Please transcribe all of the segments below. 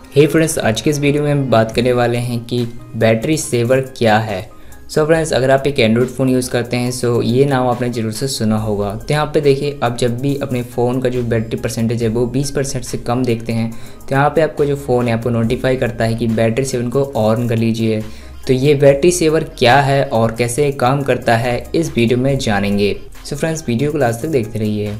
हे friends, आज के इस वीडियो में हम बात करने वाले हैं कि बैटरी सेवर क्या है। सो फ्रेंड्स, अगर आप एक एंड्रॉयड फ़ोन यूज़ करते हैं सो ये नाम आपने ज़रूर से सुना होगा। तो यहाँ पे देखिए, आप जब भी अपने फ़ोन का जो बैटरी परसेंटेज है वो 20% से कम देखते हैं तो यहाँ पे आपको जो फ़ोन है आपको नोटिफाई करता है कि बैटरी सेवर को ऑन कर लीजिए। तो ये बैटरी सेवर क्या है और कैसे काम करता है इस वीडियो में जानेंगे। सो फ्रेंड्स, वीडियो को लास्ट तक देखते रहिए।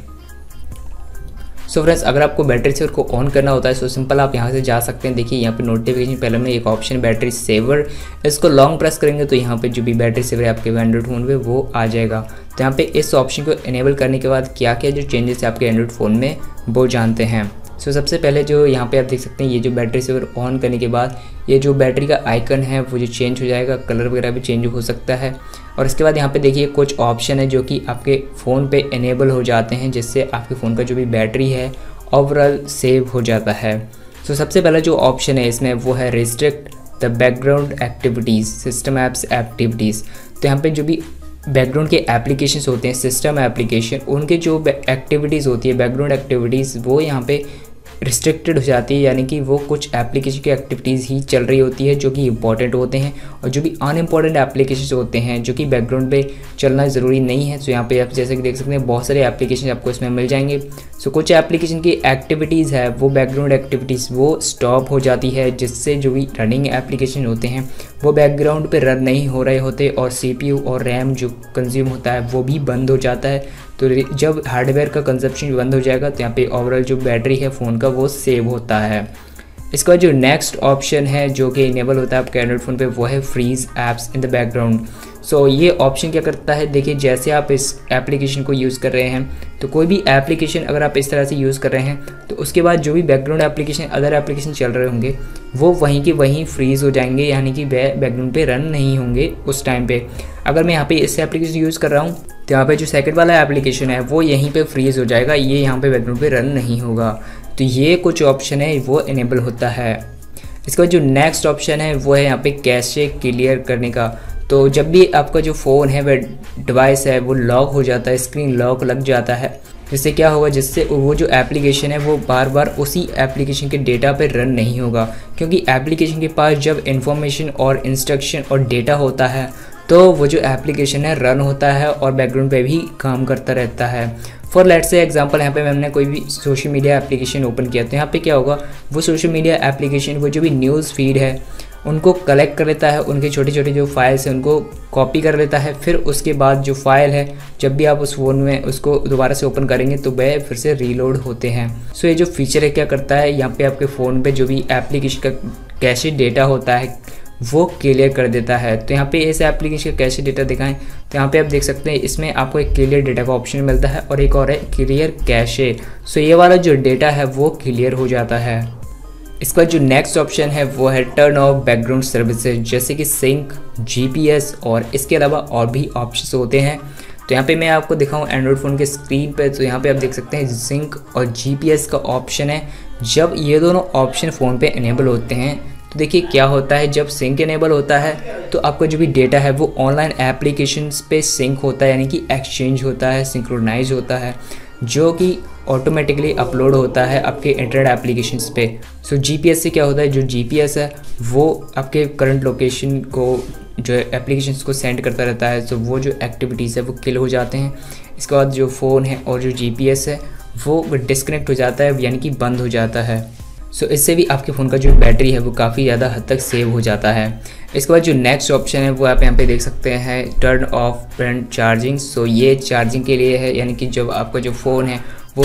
सो फ्रेंड्स, अगर आपको बैटरी सेवर को ऑन करना होता है सो सिंपल आप यहाँ से जा सकते हैं। देखिए यहाँ पे नोटिफिकेशन पहले में एक ऑप्शन बैटरी सेवर, इसको लॉन्ग प्रेस करेंगे तो यहाँ पे जो भी बैटरी सेवर है आपके एंड्रॉइड फ़ोन पे वो आ जाएगा। तो यहाँ पे इस ऑप्शन को इनेबल करने के बाद क्या क्या जो चेंजेस है आपके एंड्रॉइड फ़ोन में वो जानते हैं। सो सबसे पहले जो यहाँ पे आप देख सकते हैं, ये जो बैटरी सेवर ऑन करने के बाद ये जो बैटरी का आइकन है वो जो चेंज हो जाएगा, कलर वगैरह भी चेंज हो सकता है। और इसके बाद यहाँ पे देखिए कुछ ऑप्शन है जो कि आपके फ़ोन पे इनेबल हो जाते हैं, जिससे आपके फ़ोन का जो भी बैटरी है ओवरऑल सेव हो जाता है। सो सबसे पहला जो ऑप्शन है इसमें वो है restrict the background activities system apps activities. तो यहाँ पे जो भी बैकग्राउंड के एप्लीकेशंस होते हैं, सिस्टम एप्लीकेशन, उनके जो एक्टिविटीज़ होती है बैकग्राउंड एक्टिविटीज़ वो यहाँ पे रिस्ट्रिक्टेड हो जाती है, यानी कि वो कुछ एप्लीकेशन की एक्टिविटीज़ ही चल रही होती है जो कि इंपॉर्टेंट होते हैं, और जो भी अनइम्पॉर्टेंट एप्लीकेशन होते हैं जो कि बैकग्राउंड पे चलना ज़रूरी नहीं है। सो यहाँ पे आप जैसे कि देख सकते हैं बहुत सारे एप्लीकेशन आपको इसमें मिल जाएंगे। सो कुछ एप्लीकेशन की एक्टिविटीज़ है वो बैकग्राउंड एक्टिविटीज़ वो स्टॉप हो जाती है, जिससे जो भी रनिंग एप्लीकेशन होते हैं वो बैकग्राउंड पे रन नहीं हो रहे होते, और CPU और RAM जो कंज्यूम होता है वो भी बंद हो जाता है। तो जब हार्डवेयर का कंजप्शन बंद हो जाएगा तो यहाँ पे ओवरऑल जो बैटरी है फ़ोन का वो सेव होता है। इसका जो नेक्स्ट ऑप्शन है जो कि इनेबल होता है आपके एंड्रॉइड फ़ोन पे वो है freeze apps in the background. So ये ऑप्शन क्या करता है, देखिए जैसे आप इस एप्लीकेशन को यूज़ कर रहे हैं तो कोई भी एप्लीकेशन अगर आप इस तरह से यूज़ कर रहे हैं तो उसके बाद जो भी बैकग्राउंड एप्लीकेशन अदर एप्लीकेशन चल रहे होंगे वो वहीं के वहीं फ्रीज़ हो जाएंगे, यानी कि बैकग्राउंड पे रन नहीं होंगे उस टाइम पे। अगर मैं यहाँ पे इस एप्लीकेशन यूज़ कर रहा हूँ तो यहाँ पे जो सेकंड वाला एप्लीकेशन है वो यहीं पे फ्रीज़ हो जाएगा, ये यहाँ पे बैकग्राउंड पे रन नहीं होगा। तो ये कुछ ऑप्शन है वो इनेबल होता है। इसका जो नेक्स्ट ऑप्शन है वो है यहाँ पे कैशे क्लियर करने का। तो जब भी आपका जो फ़ोन है वह डिवाइस है वो लॉक हो जाता है, स्क्रीन लॉक लग जाता है, जिससे क्या होगा, जिससे वो जो एप्लीकेशन है वो बार बार उसी एप्लीकेशन के डेटा पे रन नहीं होगा, क्योंकि एप्लीकेशन के पास जब इंफॉर्मेशन और इंस्ट्रक्शन और डेटा होता है तो वो जो एप्लीकेशन है रन होता है और बैकग्राउंड पे भी काम करता रहता है। फॉर लेट्स से एग्जांपल, यहाँ पे हमने कोई भी सोशल मीडिया एप्लीकेशन ओपन किया तो यहाँ पे क्या होगा, वो सोशल मीडिया एप्लीकेशन वो जो भी न्यूज़ फीड है उनको कलेक्ट कर लेता है, उनके छोटे छोटे जो फाइल्स हैं उनको कॉपी कर लेता है। फिर उसके बाद जो फाइल है जब भी आप उस फ़ोन में उसको दोबारा से ओपन करेंगे तो वह फिर से रीलोड होते हैं। सो ये जो फीचर है क्या करता है, यहाँ पे आपके फ़ोन पे जो भी एप्लीकेशन का कैशे डेटा होता है वो क्लियर कर देता है। तो यहाँ पे इस एप्लीकेशन का कैशे डेटा दिखाएं तो यहाँ पे आप देख सकते हैं इसमें आपको एक क्लियर डेटा का ऑप्शन मिलता है और एक और है क्लियर कैशे। सो ये वाला जो डेटा है वो क्लियर हो जाता है। इसका जो नेक्स्ट ऑप्शन है वो है टर्न ऑफ बैकग्राउंड सर्विसेज, जैसे कि सिंक, GPS और इसके अलावा और भी ऑप्शंस होते हैं। तो यहाँ पे मैं आपको दिखाऊँ एंड्रॉइड फ़ोन के स्क्रीन पे, तो यहाँ पे आप देख सकते हैं सिंक और GPS का ऑप्शन है। जब ये दोनों ऑप्शन फ़ोन पे इनेबल होते हैं तो देखिए क्या होता है, जब सिंक इनेबल होता है तो आपका जो भी डेटा है वो ऑनलाइन एप्लीकेशंस पे सिंक होता है, यानी कि एक्सचेंज होता है, सिंक्रोनाइज होता है, जो कि ऑटोमेटिकली अपलोड होता है आपके इंटरनेट एप्लीकेशंस पे। सो GPS से क्या होता है, जो GPS है वो आपके करंट लोकेशन को जो एप्लीकेशंस को सेंड करता रहता है, तो वो जो एक्टिविटीज़ है वो किल हो जाते हैं। इसके बाद जो फ़ोन है और जो GPS है वो डिस्कनेक्ट हो जाता है, यानी कि बंद हो जाता है। सो इससे भी आपके फ़ोन का जो बैटरी है वो काफ़ी ज़्यादा हद तक सेव हो जाता है। इसके बाद जो नेक्स्ट ऑप्शन है वो आप यहाँ पे देख सकते हैं turn off front charging. So ये चार्जिंग के लिए है, यानी कि जब आपका जो फ़ोन है वो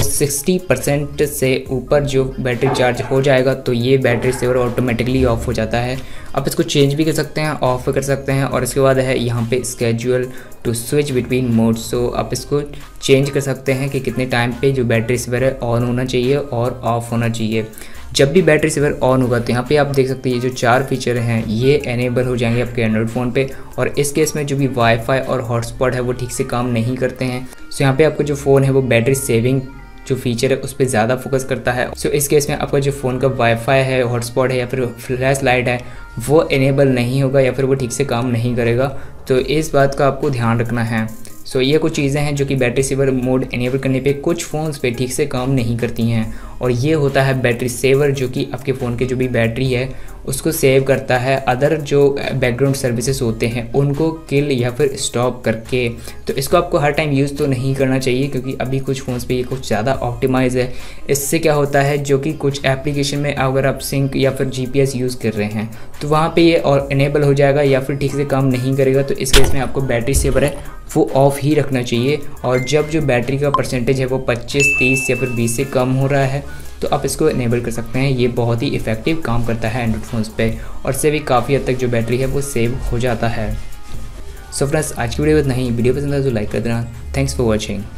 60% से ऊपर जो बैटरी चार्ज हो जाएगा तो ये बैटरी सेवर ऑटोमेटिकली ऑफ हो जाता है। आप इसको चेंज भी कर सकते हैं, ऑफ कर सकते हैं। और इसके बाद है यहाँ पे schedule to switch between mode. So आप इसको चेंज कर सकते हैं कि कितने टाइम पे जो बैटरी सेवर है ऑन होना चाहिए और ऑफ होना चाहिए। जब भी बैटरी सेवर ऑन होगा तो यहाँ पे आप देख सकते हैं ये जो 4 फीचर हैं ये एनेबल हो जाएंगे आपके एंड्रॉइड फ़ोन पे। और इस केस में जो भी वाईफाई और हॉटस्पॉट है वो ठीक से काम नहीं करते हैं। सो यहाँ पे आपका जो फ़ोन है वो बैटरी सेविंग जो फीचर है उस पर ज़्यादा फोकस करता है। सो इस केस में आपका जो फ़ोन का वाईफाई है, हॉटस्पॉट है या फिर फ्लैश लाइट है वो इनेबल नहीं होगा या फिर वो ठीक से काम नहीं करेगा। तो इस बात का आपको ध्यान रखना है। सो ये कुछ चीज़ें हैं जो कि बैटरी सेवर मोड इनेबल करने पे कुछ फ़ोन्स पे ठीक से काम नहीं करती हैं। और ये होता है बैटरी सेवर, जो कि आपके फ़ोन की जो भी बैटरी है उसको सेव करता है अदर जो बैकग्राउंड सर्विसेज होते हैं उनको किल या फिर स्टॉप करके। तो इसको आपको हर टाइम यूज़ तो नहीं करना चाहिए, क्योंकि अभी कुछ फ़ोन्स पे ये कुछ ज़्यादा ऑप्टिमाइज़ है। इससे क्या होता है, जो कि कुछ एप्लीकेशन में अगर आप सिंक या फिर GPS यूज़ कर रहे हैं तो वहाँ पे ये और इनेबल हो जाएगा या फिर ठीक से काम नहीं करेगा। तो इस केस में आपको बैटरी सेवर है वो ऑफ़ ही रखना चाहिए। और जब जो बैटरी का परसेंटेज है वो 25, 30 या फिर 20 से कम हो रहा है तो आप इसको इनेबल कर सकते हैं। ये बहुत ही इफ़ेक्टिव काम करता है एंड्रॉइड फ़ोन्स पे, और इससे भी काफ़ी हद तक जो बैटरी है वो सेव हो जाता है। सो फ्रेंड्स, आज की वीडियो इतना ही। वीडियो पसंद आए तो लाइक कर देना। Thanks for watching.